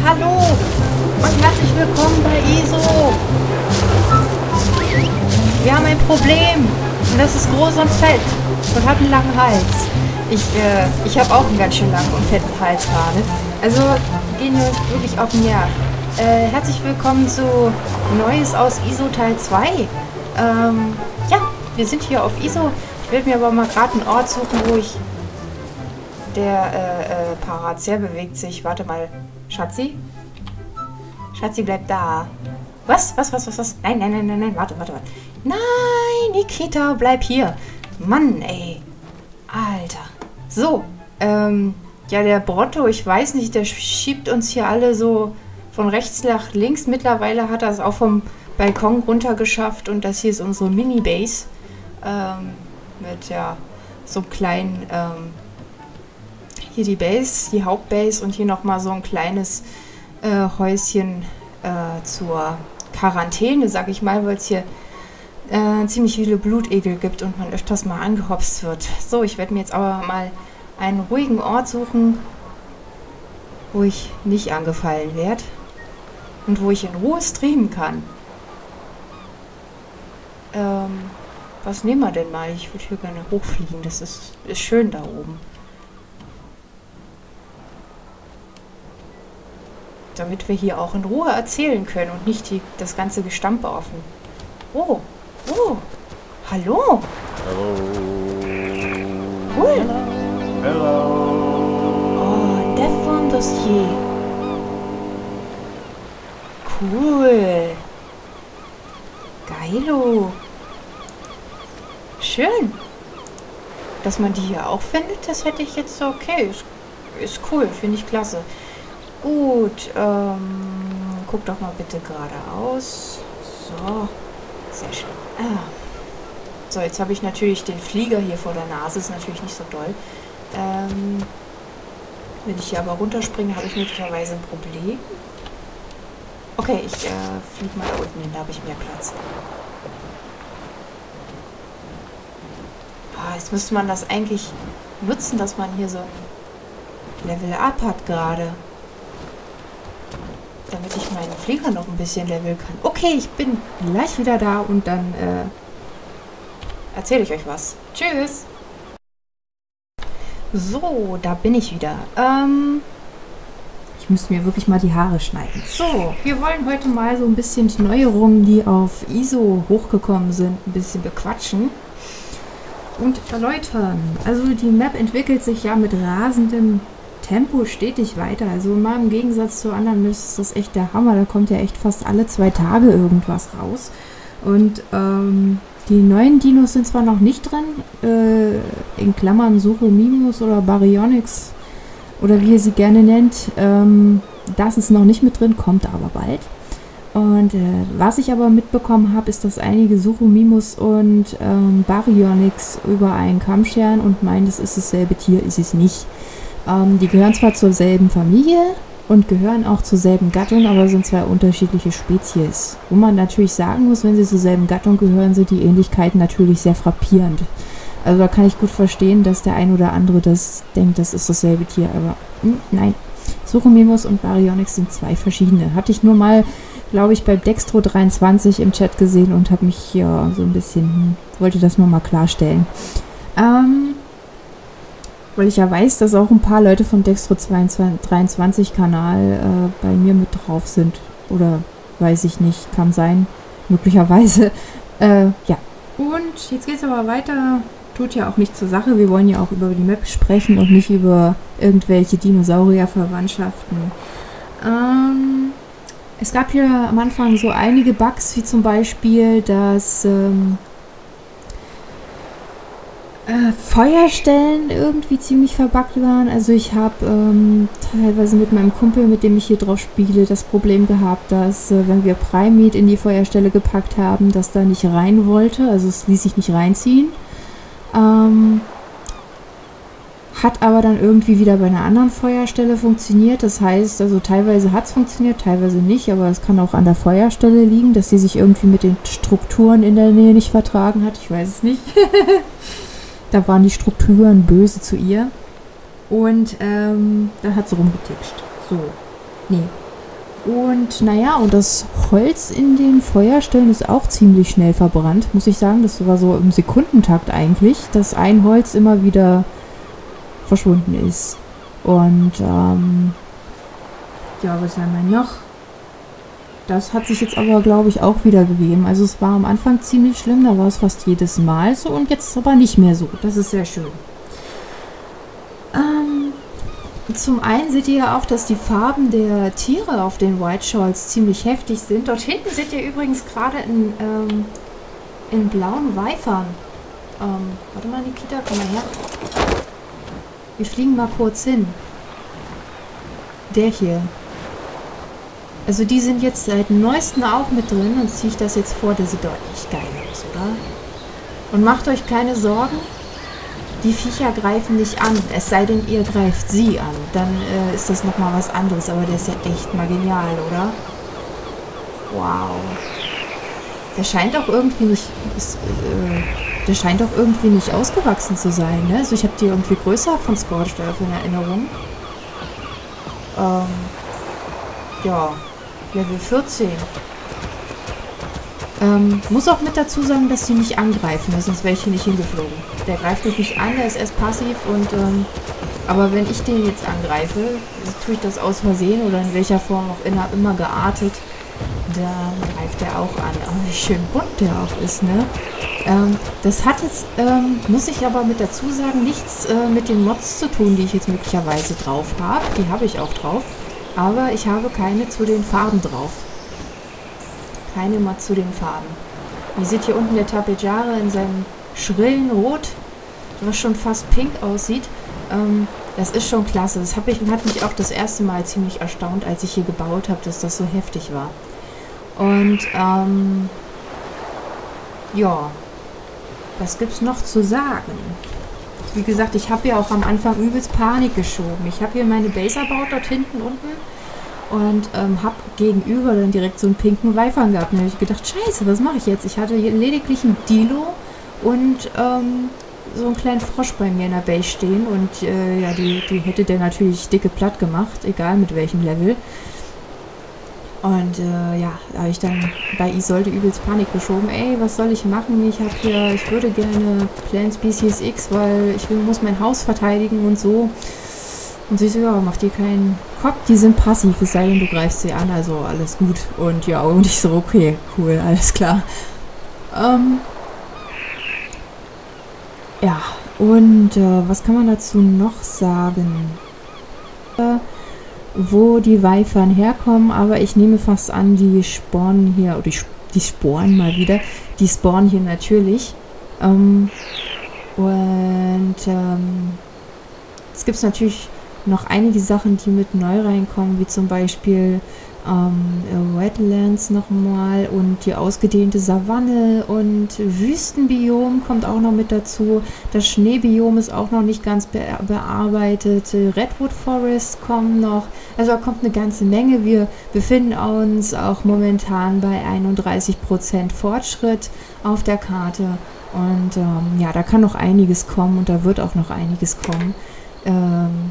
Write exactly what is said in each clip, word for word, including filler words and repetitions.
hallo und herzlich willkommen bei I S O. Wir haben ein Problem und das ist groß und fett und hat einen langen Hals. Ich, äh, ich habe auch einen ganz schön langen und fetten Hals gerade. Also gehen wir uns wirklich auf den Nerv. Äh, herzlich willkommen zu Neues aus I S O Teil zwei. Ähm, ja, wir sind hier auf I S O. Ich werde mir aber mal gerade einen Ort suchen, wo ich... Der äh, äh, Parazer bewegt sich. Warte mal. Schatzi? Schatzi, bleib da. Was? Was, was, was, was? Nein, nein, nein, nein, nein. Warte, warte, warte. Nein, Nikita, bleib hier. Mann, ey. Alter. So. Ähm, ja, der Brotto, ich weiß nicht, der schiebt uns hier alle so von rechts nach links. Mittlerweile hat er es auch vom Balkon runter geschafft. Und das hier ist unsere Mini-Base. Ähm, mit, ja, so einem kleinen, ähm, hier die Base, die Hauptbase und hier nochmal so ein kleines äh, Häuschen äh, zur Quarantäne, sag ich mal, weil es hier äh, ziemlich viele Blutegel gibt und man öfters mal angehopst wird. So, ich werde mir jetzt aber mal einen ruhigen Ort suchen, wo ich nicht angefallen werde und wo ich in Ruhe streamen kann. Ähm, was nehmen wir denn mal? Ich würde hier gerne hochfliegen, das ist, ist schön da oben. Damit wir hier auch in Ruhe erzählen können und nicht die, das ganze Gestampe offen. Oh, oh, hallo. Hallo. Cool. Hello. Oh, Defon Dossier. Cool. Geilo. Schön. Dass man die hier auch findet, das hätte ich jetzt so, okay, ist, ist cool, finde ich klasse. Gut, ähm, guck doch mal bitte geradeaus. So, sehr schön. Ah. So, jetzt habe ich natürlich den Flieger hier vor der Nase, ist natürlich nicht so doll. Ähm, wenn ich hier aber runterspringe, habe ich möglicherweise ein Problem. Okay, ich äh, fliege mal da unten hin, da habe ich mehr Platz. Ah, jetzt müsste man das eigentlich nutzen, dass man hier so ein Level Up hat gerade. Damit ich meinen Flieger noch ein bisschen leveln kann. Okay, ich bin gleich wieder da und dann äh, erzähle ich euch was. Tschüss! So, da bin ich wieder. Ähm, ich müsste mir wirklich mal die Haare schneiden. So, wir wollen heute mal so ein bisschen die Neuerungen, die auf I S O hochgekommen sind, ein bisschen bequatschen und erläutern. Also die Map entwickelt sich ja mit rasendem Tempo stetig weiter. Also mal im Gegensatz zu anderen Maps ist das echt der Hammer. Da kommt ja echt fast alle zwei Tage irgendwas raus. Und ähm, die neuen Dinos sind zwar noch nicht drin, äh, in Klammern Suchomimus oder Baryonyx oder wie ihr sie gerne nennt. Ähm, das ist noch nicht mit drin, kommt aber bald. Und äh, was ich aber mitbekommen habe, ist, dass einige Suchomimus und ähm, Baryonyx über einen Kamm scheren und meinen, das ist dasselbe Tier, ist es nicht. Ähm, die gehören zwar zur selben Familie und gehören auch zur selben Gattung, aber sind zwei unterschiedliche Spezies. Wo man natürlich sagen muss, wenn sie zur selben Gattung gehören, sind die Ähnlichkeiten natürlich sehr frappierend. Also da kann ich gut verstehen, dass der ein oder andere das denkt, das ist dasselbe Tier, aber mh, nein. Suchomimus und Baryonyx sind zwei verschiedene. Hatte ich nur mal, glaube ich, bei Dextro dreiundzwanzig im Chat gesehen und habe mich hier so ein bisschen, hm, wollte das nur mal klarstellen. Ähm... Weil ich ja weiß, dass auch ein paar Leute vom Dextro dreiundzwanzig Kanal äh, bei mir mit drauf sind. Oder weiß ich nicht, kann sein. Möglicherweise. Äh, ja. Und jetzt geht es aber weiter. Tut ja auch nichts zur Sache. Wir wollen ja auch über die Map sprechen und nicht über irgendwelche Dinosaurier-Verwandtschaften. Ähm, es gab hier am Anfang so einige Bugs, wie zum Beispiel, dass... Ähm, Äh, Feuerstellen irgendwie ziemlich verbuggt waren. Also ich habe ähm, teilweise mit meinem Kumpel, mit dem ich hier drauf spiele, das Problem gehabt, dass äh, wenn wir Primate in die Feuerstelle gepackt haben, dass da nicht rein wollte. Also es ließ sich nicht reinziehen. Ähm, hat aber dann irgendwie wieder bei einer anderen Feuerstelle funktioniert. Das heißt, also teilweise hat es funktioniert, teilweise nicht. Aber es kann auch an der Feuerstelle liegen, dass sie sich irgendwie mit den Strukturen in der Nähe nicht vertragen hat. Ich weiß es nicht. Da waren die Strukturen böse zu ihr. Und ähm, dann hat sie rumgetitscht. So. Nee. Und naja, und das Holz in den Feuerstellen ist auch ziemlich schnell verbrannt, muss ich sagen. Das war so im Sekundentakt eigentlich, dass ein Holz immer wieder verschwunden ist. Und ähm, ja, was haben wir noch? Das hat sich jetzt aber, glaube ich, auch wieder gegeben. Also es war am Anfang ziemlich schlimm, da war es fast jedes Mal so und jetzt aber nicht mehr so. Das ist sehr schön. Ähm, zum einen seht ihr ja auch, dass die Farben der Tiere auf den White Shawls ziemlich heftig sind. Dort hinten seht ihr übrigens gerade in, ähm, in blauen Weifern. Ähm, warte mal, Nikita, komm mal her. Wir fliegen mal kurz hin. Der hier. Also die sind jetzt seit neuestem auch mit drin und ziehe ich das jetzt vor, der sieht doch echt geil aus, oder? Und macht euch keine Sorgen, die Viecher greifen nicht an, es sei denn, ihr greift sie an. Dann äh, ist das nochmal was anderes, aber der ist ja echt mal genial, oder? Wow. Der scheint auch irgendwie nicht, ist, äh, der scheint auch irgendwie nicht ausgewachsen zu sein, ne? Also ich habe die irgendwie größer von Scorched Earth in Erinnerung. Ähm, ja. Level vierzehn. Ähm, muss auch mit dazu sagen, dass die nicht angreifen, sonst wäre ich hier nicht hingeflogen. Der greift mich nicht an, der ist erst passiv und ähm, aber wenn ich den jetzt angreife, tue ich das aus Versehen oder in welcher Form auch immer, immer geartet, dann greift der auch an. Aber wie schön bunt der auch ist, ne? Ähm, das hat jetzt, ähm, muss ich aber mit dazu sagen, nichts äh, mit den Mods zu tun, die ich jetzt möglicherweise drauf habe. Die habe ich auch drauf. Aber ich habe keine zu den Farben drauf. Keine Mod zu den Farben. Ihr seht hier unten der Tapejara in seinem schrillen Rot, was schon fast pink aussieht. Ähm, das ist schon klasse. Das hab ich, hat mich auch das erste Mal ziemlich erstaunt, als ich hier gebaut habe, dass das so heftig war. Und ähm, ja, was gibt's noch zu sagen? Wie gesagt, ich habe ja auch am Anfang übelst Panik geschoben. Ich habe hier meine Base erbaut, dort hinten unten. Und ähm, habe gegenüber dann direkt so einen pinken Weifern gehabt. Und da habe ich gedacht, scheiße, was mache ich jetzt? Ich hatte hier lediglich einen Dilo und ähm, so einen kleinen Frosch bei mir in der Base stehen. Und äh, ja, die, die hätte der natürlich dicke platt gemacht, egal mit welchem Level. Und äh, ja, da habe ich dann bei Isolde übelst Panik geschoben. Ey, was soll ich machen? Ich habe hier, ich würde gerne Plant Species X, weil ich will, muss mein Haus verteidigen und so. Und sie so, ja, mach dir keinen Kopf, die sind passiv, es sei denn, du greifst sie an, also alles gut. Und ja, und ich so, okay, cool, alles klar. Ähm, ja, und äh, was kann man dazu noch sagen? Äh, wo die Weifern herkommen, aber ich nehme fast an, die spawnen hier, oder die, die spawnen mal wieder, die spawnen hier natürlich. Ähm, und ähm, es gibt natürlich noch einige Sachen, die mit neu reinkommen, wie zum Beispiel ähm, Wetlands nochmal und die ausgedehnte Savanne und Wüstenbiom kommt auch noch mit dazu. Das Schneebiom ist auch noch nicht ganz be bearbeitet. Redwood Forest kommen noch. Also da kommt eine ganze Menge. Wir befinden uns auch momentan bei einunddreißig Prozent Fortschritt auf der Karte. Und ähm, ja, da kann noch einiges kommen und da wird auch noch einiges kommen. Ähm,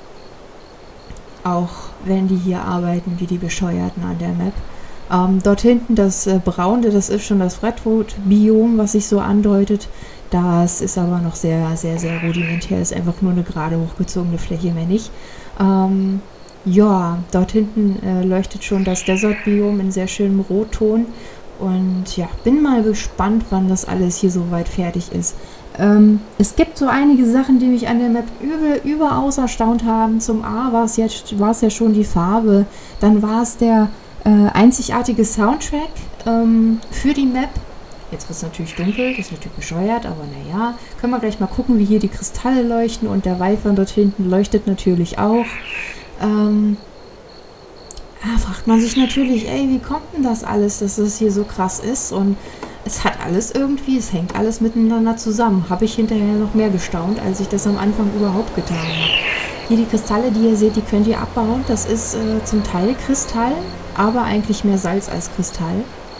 auch wenn die hier arbeiten wie die Bescheuerten an der Map. Ähm, dort hinten das äh, Braune, das ist schon das Redwood-Biom, was sich so andeutet. Das ist aber noch sehr, sehr, sehr rudimentär. Das ist einfach nur eine gerade hochgezogene Fläche, mehr nicht. Ähm, ja, dort hinten äh, leuchtet schon das Desert-Biom in sehr schönem Rotton. Und ja, bin mal gespannt, wann das alles hier soweit fertig ist. Ähm, es gibt so einige Sachen, die mich an der Map übel, überaus erstaunt haben. Zum A war es jetzt war es ja schon die Farbe, dann war es der äh, einzigartige Soundtrack ähm, für die Map. Jetzt wird es natürlich dunkel, das ist natürlich bescheuert, aber naja, können wir gleich mal gucken, wie hier die Kristalle leuchten und der Weifern dort hinten leuchtet natürlich auch. Ähm, da fragt man sich natürlich, ey, wie kommt denn das alles, dass das hier so krass ist? Und es hat alles irgendwie, es hängt alles miteinander zusammen. Habe ich hinterher noch mehr gestaunt, als ich das am Anfang überhaupt getan habe. Hier die Kristalle, die ihr seht, die könnt ihr abbauen. Das ist äh, zum Teil Kristall, aber eigentlich mehr Salz als Kristall.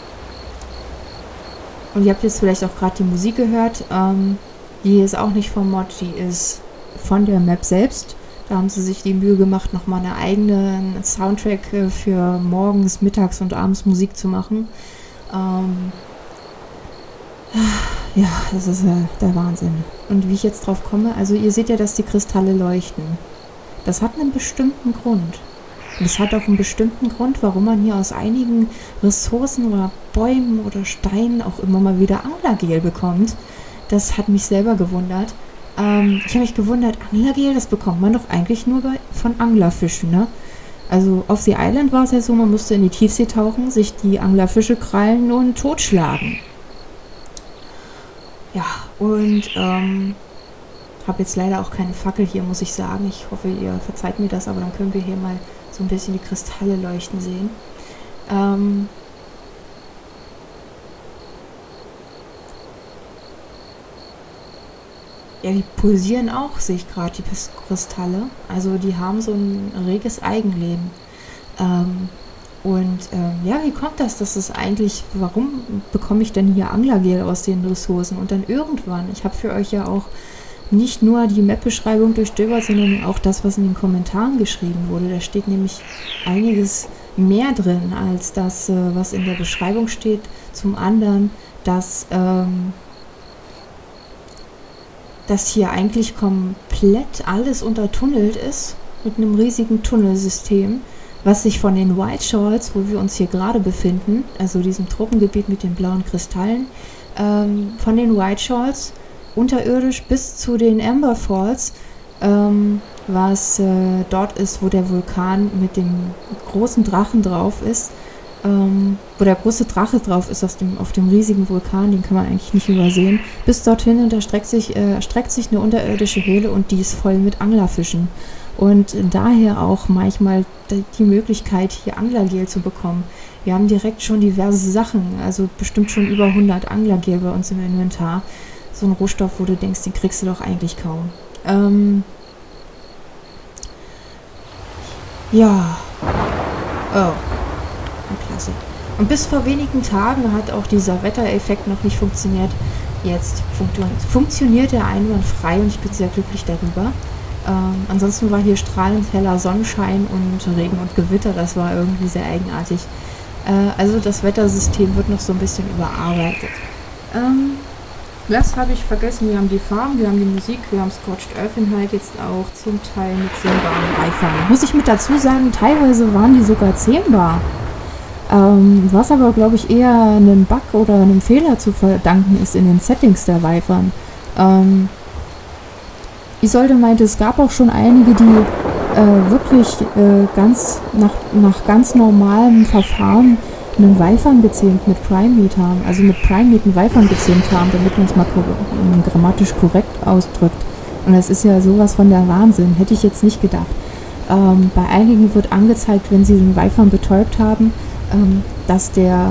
Und ihr habt jetzt vielleicht auch gerade die Musik gehört. Ähm, die ist auch nicht vom Mod, die ist von der Map selbst. Da haben sie sich die Mühe gemacht, nochmal einen eigenen Soundtrack für morgens, mittags und abends Musik zu machen. Ähm, ja, das ist äh, der Wahnsinn. Und wie ich jetzt drauf komme, also ihr seht ja, dass die Kristalle leuchten. Das hat einen bestimmten Grund. Und es hat auch einen bestimmten Grund, warum man hier aus einigen Ressourcen oder Bäumen oder Steinen auch immer mal wieder Anglergel bekommt. Das hat mich selber gewundert. Ähm, ich habe mich gewundert, Anglergel, das bekommt man doch eigentlich nur bei, von Anglerfischen, ne? Also auf The Island war es ja so, man musste in die Tiefsee tauchen, sich die Anglerfische krallen und totschlagen. Ja, und ähm, habe jetzt leider auch keine Fackel hier, muss ich sagen. Ich hoffe, ihr verzeiht mir das, aber dann können wir hier mal so ein bisschen die Kristalle leuchten sehen. Ähm, ja, die pulsieren auch, sehe ich gerade, die Kristalle. Also die haben so ein reges Eigenleben. Ähm, und ähm, ja, wie kommt das, dass es eigentlich, warum bekomme ich denn hier Anglergel aus den Ressourcen? Und dann irgendwann, ich habe für euch ja auch nicht nur die Map-Beschreibung durchstöbert, sondern auch das, was in den Kommentaren geschrieben wurde. Da steht nämlich einiges mehr drin, als das, äh, was in der Beschreibung steht. Zum anderen, dass, ähm, dass hier eigentlich komplett alles untertunnelt ist, mit einem riesigen Tunnelsystem, was sich von den White Shoals, wo wir uns hier gerade befinden, also diesem Tropengebiet mit den blauen Kristallen, ähm, von den White Shoals unterirdisch bis zu den Amber Falls, ähm, was äh, dort ist, wo der Vulkan mit dem großen Drachen drauf ist, ähm, wo der große Drache drauf ist auf dem, auf dem riesigen Vulkan, den kann man eigentlich nicht übersehen. Bis dorthin und da streckt sich, äh, streckt sich eine unterirdische Höhle und die ist voll mit Anglerfischen. Und daher auch manchmal die Möglichkeit, hier Anglergel zu bekommen. Wir haben direkt schon diverse Sachen, also bestimmt schon über hundert Anglergel bei uns im Inventar. So ein Rohstoff, wo du denkst, den kriegst du doch eigentlich kaum. Ähm ja. Oh. Klasse. Und bis vor wenigen Tagen hat auch dieser Wettereffekt noch nicht funktioniert. Jetzt funktio funktioniert er einwandfrei und ich bin sehr glücklich darüber. Ähm, ansonsten war hier strahlend heller Sonnenschein und Regen und Gewitter. Das war irgendwie sehr eigenartig. Äh, also das Wettersystem wird noch so ein bisschen überarbeitet. Ähm, das habe ich vergessen. Wir haben die Farben, wir haben die Musik, wir haben Scorched Earth Inhalt jetzt auch zum Teil mit zähmbaren Beifang. Muss ich mit dazu sagen, teilweise waren die sogar zähmbar. Ähm, was aber, glaube ich, eher einem Bug oder einem Fehler zu verdanken ist in den Settings der Weifern. Ähm, Isolde meinte, es gab auch schon einige, die äh, wirklich äh, ganz nach, nach ganz normalem Verfahren einen Weifern gezähmt mit Primemeat haben, also mit Primemeat einen Weifern gezähmt haben, damit man es mal kor grammatisch korrekt ausdrückt. Und das ist ja sowas von der Wahnsinn, hätte ich jetzt nicht gedacht. Ähm, bei einigen wird angezeigt, wenn sie den Weifern betäubt haben, ähm, dass der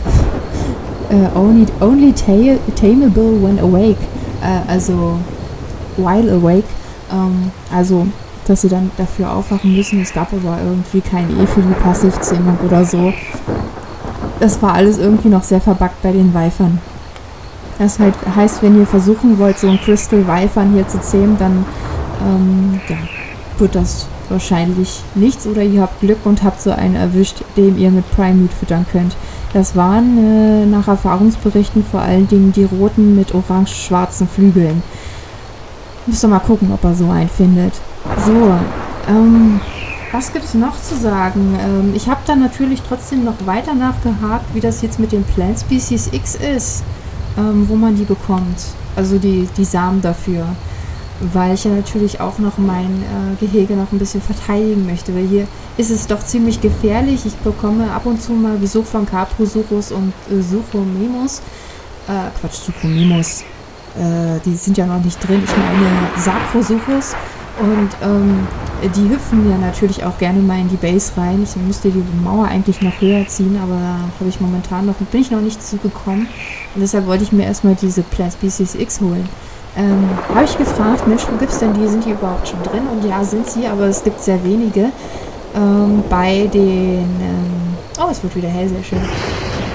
äh, only, only tameable when awake, äh, also while awake, ähm, also dass sie dann dafür aufwachen müssen. Es gab aber irgendwie kein E für die Passivzähmung oder so. Das war alles irgendwie noch sehr verbuggt bei den Weifern. Das halt heißt, wenn ihr versuchen wollt, so ein Crystal Weifern hier zu zähmen, dann ähm, ja, wird das wahrscheinlich nichts oder ihr habt Glück und habt so einen erwischt, dem ihr mit Primemeat füttern könnt. Das waren äh, nach Erfahrungsberichten vor allen Dingen die roten mit orange-schwarzen Flügeln. Müsst ihr mal gucken, ob er so einen findet. So, ähm, was gibt's noch zu sagen? Ähm, ich habe dann natürlich trotzdem noch weiter nachgehakt, wie das jetzt mit den Plant Species X ist, ähm, wo man die bekommt. Also die, die Samen dafür. Weil ich ja natürlich auch noch mein äh, Gehege noch ein bisschen verteidigen möchte. Weil hier ist es doch ziemlich gefährlich. Ich bekomme ab und zu mal Besuch von Caprosuchus und äh, Suchomimus. Äh, Quatsch, Suchomimus. Äh, die sind ja noch nicht drin. Ich meine Saprosuchus. Und ähm, die hüpfen ja natürlich auch gerne mal in die Base rein. Ich müsste die Mauer eigentlich noch höher ziehen, aber da habe ich momentan noch, bin ich noch nicht zugekommen. Und deshalb wollte ich mir erstmal diese Plant Species X holen. Ähm, habe ich gefragt, Mensch, wo gibt's denn die? Sind die überhaupt schon drin? Und ja, sind sie, aber es gibt sehr wenige. Ähm, bei den, ähm, oh, es wird wieder hell, sehr schön.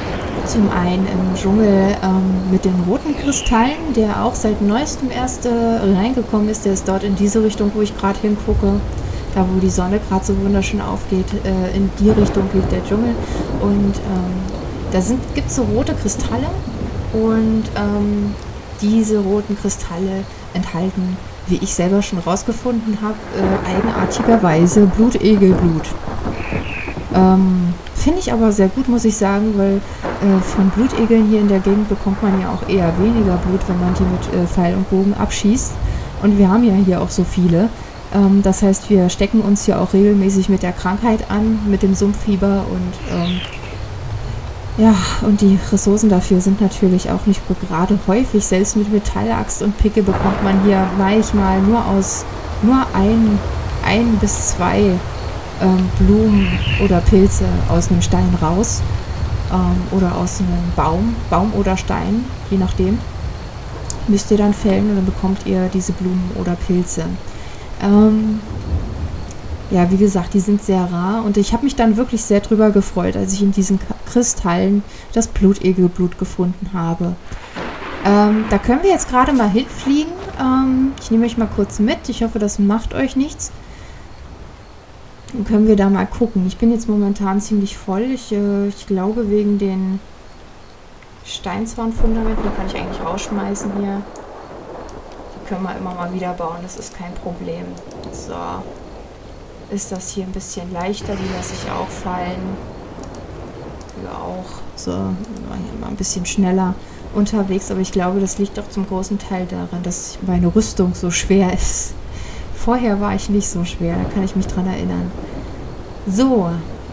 zum einen im Dschungel ähm, mit den roten Kristallen, der auch seit neuestem erst äh, reingekommen ist. Der ist dort in diese Richtung, wo ich gerade hingucke. Da, wo die Sonne gerade so wunderschön aufgeht, äh, in die Richtung liegt der Dschungel. Und ähm, da gibt es so rote Kristalle. Und ähm, diese roten Kristalle enthalten, wie ich selber schon rausgefunden habe, äh, eigenartigerweise Blutegelblut. Ähm, Finde ich aber sehr gut, muss ich sagen, weil äh, von Blutegeln hier in der Gegend bekommt man ja auch eher weniger Blut, wenn man die mit äh, Pfeil und Bogen abschießt. Und wir haben ja hier auch so viele. Ähm, das heißt, wir stecken uns ja auch regelmäßig mit der Krankheit an, mit dem Sumpffieber und ähm, ja, und die Ressourcen dafür sind natürlich auch nicht gerade häufig. Selbst mit Metallaxt und Picke bekommt man hier manchmal nur aus nur ein, ein bis zwei ähm, Blumen oder Pilze aus einem Stein raus. Ähm, oder aus einem Baum, Baum oder Stein, je nachdem. Müsst ihr dann fällen und dann bekommt ihr diese Blumen oder Pilze. Ähm, ja, wie gesagt, die sind sehr rar und ich habe mich dann wirklich sehr drüber gefreut, als ich in diesen Kristallen das Blutegelblut gefunden habe. Ähm, da können wir jetzt gerade mal hinfliegen. Ähm, ich nehme euch mal kurz mit. Ich hoffe, das macht euch nichts. Dann können wir da mal gucken. Ich bin jetzt momentan ziemlich voll. Ich, äh, ich glaube, wegen den Steinzaunfundamenten, die kann ich eigentlich rausschmeißen hier. Die können wir immer mal wieder bauen, das ist kein Problem. So. Ist das hier ein bisschen leichter, die lasse ich auch fallen. Ja, auch. So, mal ein bisschen schneller unterwegs, aber ich glaube, das liegt auch zum großen Teil daran, dass meine Rüstung so schwer ist. Vorher war ich nicht so schwer, da kann ich mich dran erinnern. So.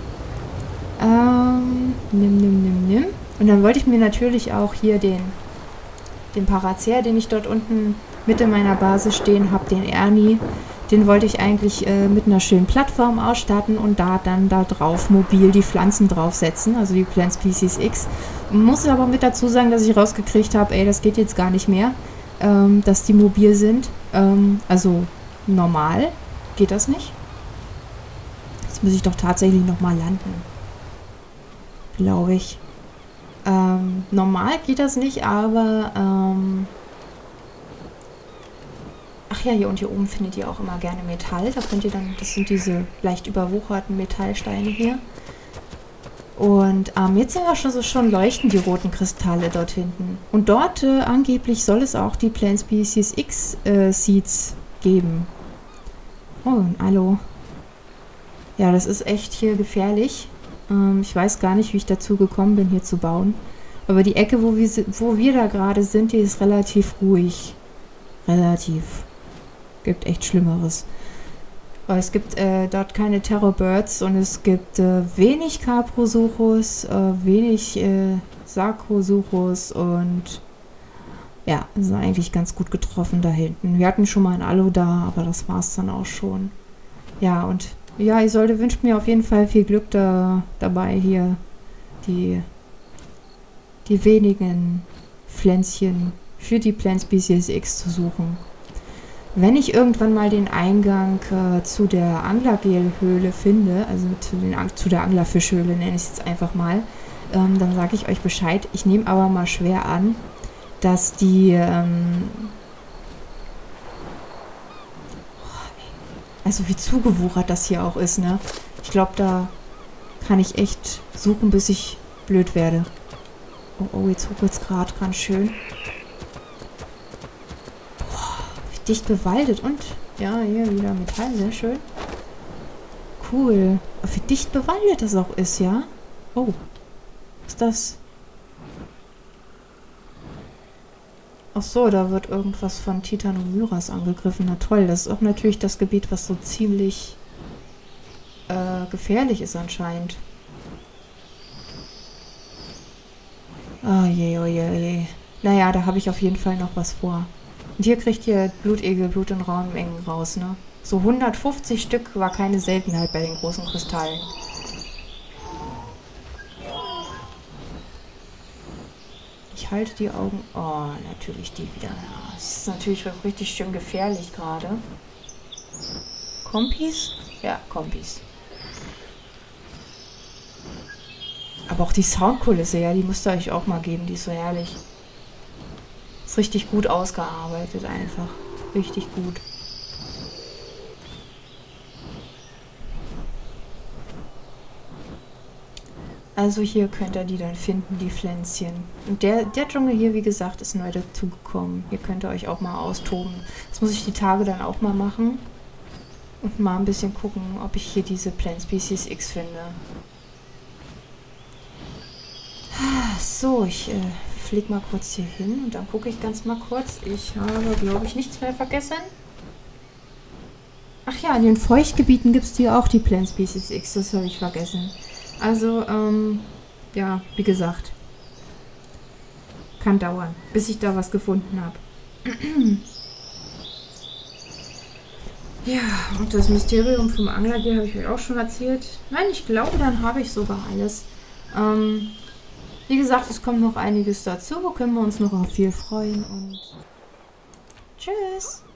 Ähm, nimm, nimm, nimm, nimm. Und dann wollte ich mir natürlich auch hier den, den Paracer, den ich dort unten Mitte meiner Basis stehen habe, den Ernie, den wollte ich eigentlich äh, mit einer schönen Plattform ausstatten und da dann da drauf mobil die Pflanzen draufsetzen, also die Plant Species X. Muss aber mit dazu sagen, dass ich rausgekriegt habe, ey, das geht jetzt gar nicht mehr, ähm, dass die mobil sind. Ähm, also normal geht das nicht. Jetzt muss ich doch tatsächlich nochmal landen. Glaube ich. Ähm, normal geht das nicht, aber ähm, ach ja, hier und hier oben findet ihr auch immer gerne Metall. Da könnt ihr dann, das sind diese leicht überwucherten Metallsteine hier. Und ähm, jetzt sind wir schon so schon leuchten die roten Kristalle dort hinten. Und dort äh, angeblich soll es auch die Plant Species X äh, Seeds geben. Oh, hallo. Ja, das ist echt hier gefährlich. Ähm, ich weiß gar nicht, wie ich dazu gekommen bin, hier zu bauen. Aber die Ecke, wo wir, wo wir da gerade sind, die ist relativ ruhig. Relativ. Gibt echt Schlimmeres. Aber es gibt äh, dort keine Terrorbirds und es gibt äh, wenig Caprosuchus, äh, wenig äh, Sarcosuchus und ja, sind eigentlich ganz gut getroffen da hinten. Wir hatten schon mal ein Alu da, aber das war es dann auch schon. Ja, und ja, ich sollte, wünscht mir auf jeden Fall viel Glück da, dabei hier die, die wenigen Pflänzchen für die Plant Species X zu suchen. Wenn ich irgendwann mal den Eingang äh, zu der Anglergel-Höhle finde, also zu, den, zu der Anglerfischhöhle nenne ich es jetzt einfach mal, ähm, dann sage ich euch Bescheid. Ich nehme aber mal schwer an, dass die, ähm, also wie zugewuchert das hier auch ist, ne? Ich glaube, da kann ich echt suchen, bis ich blöd werde. Oh, oh, jetzt ruckelt es gerade ganz schön. Dicht bewaldet und ja, hier wieder Metall, sehr schön. Cool. Wie dicht bewaldet das auch ist, ja? Oh. Was ist das? Ach so, da wird irgendwas von Titanomyras angegriffen. Na toll, das ist auch natürlich das Gebiet, was so ziemlich äh, gefährlich ist anscheinend. Oh je, oh je, oh je. Naja, da habe ich auf jeden Fall noch was vor. Und hier kriegt ihr Blutegelblut in rauen Mengen raus, ne? So hundertfünfzig Stück war keine Seltenheit bei den großen Kristallen. Ich halte die Augen... Oh, natürlich die wieder. Das ist natürlich auch richtig schön gefährlich gerade. Kompis? Ja, Kompis. Aber auch die Soundkulisse, ja, die müsst ihr euch auch mal geben. Die ist so herrlich. Ist richtig gut ausgearbeitet einfach. Richtig gut. Also hier könnt ihr die dann finden, die Pflänzchen. Und der, der Dschungel hier, wie gesagt, ist neu dazugekommen. Hier könnt ihr euch auch mal austoben. Das muss ich die Tage dann auch mal machen. Und mal ein bisschen gucken, ob ich hier diese Plant Species X finde. So, ich äh, fliege mal kurz hier hin und dann gucke ich ganz mal kurz. Ich habe, glaube ich, nichts mehr vergessen. Ach ja, in den Feuchtgebieten gibt es hier auch die Plant Species X. Das habe ich vergessen. Also, ähm, ja, wie gesagt, kann dauern, bis ich da was gefunden habe. Ja, und das Mysterium vom Angler hier habe ich euch auch schon erzählt. Nein, ich glaube, dann habe ich sogar alles. Ähm, wie gesagt, es kommt noch einiges dazu, wo können wir uns noch auf viel freuen und tschüss!